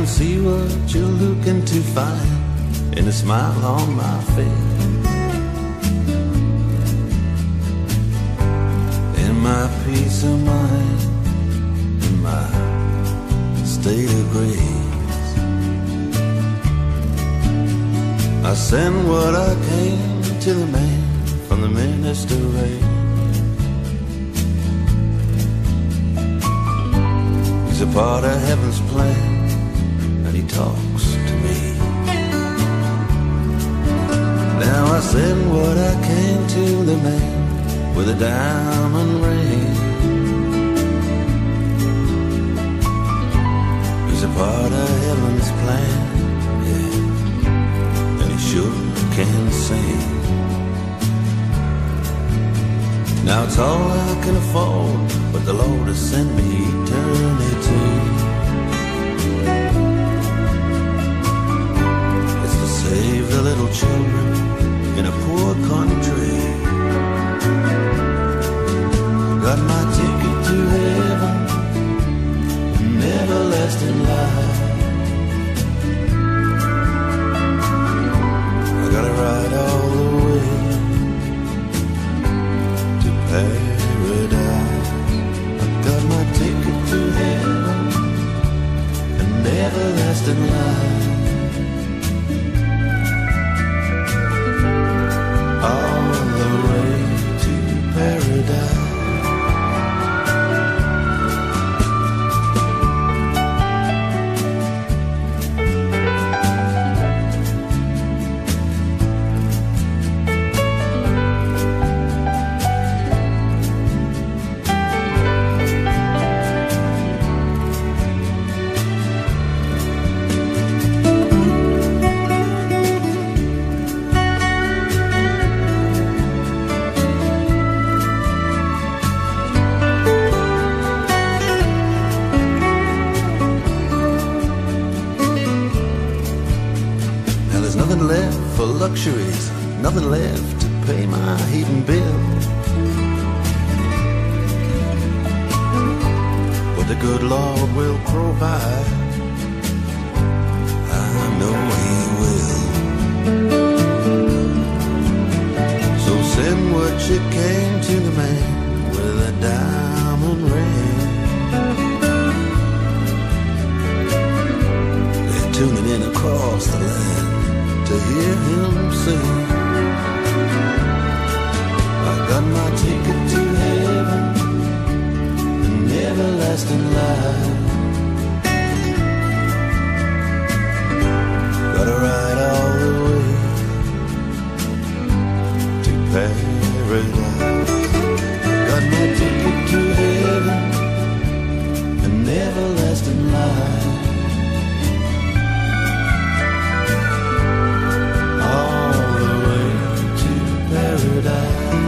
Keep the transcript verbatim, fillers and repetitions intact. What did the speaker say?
can see what you're looking to find in the smile on my face. In my peace of mind, in my state of grace, I send what I came to the man from the minister race. He's a part of heaven's plan, and he talks to me. Now I send what I came to the man with a diamond ring. He's a part of heaven's plan, yeah, and he sure can sing. Now it's all I can afford, but the Lord has sent me eternity. It's to save the little children in a poor country. Got my ticket to heaven, an everlasting life. I gotta ride all the way to paradise. I got my ticket to heaven, an everlasting life. All the way to paradise. Luxuries, nothing left to pay my heating bill. But the good Lord will provide, I know He will. So send what you came to the man with a diamond ring. They're tuning in across the land to hear him sing. I got my ticket to heaven, an everlasting life. Gotta ride all the way to paradise. Got my ticket to heaven, an everlasting life. Paradise.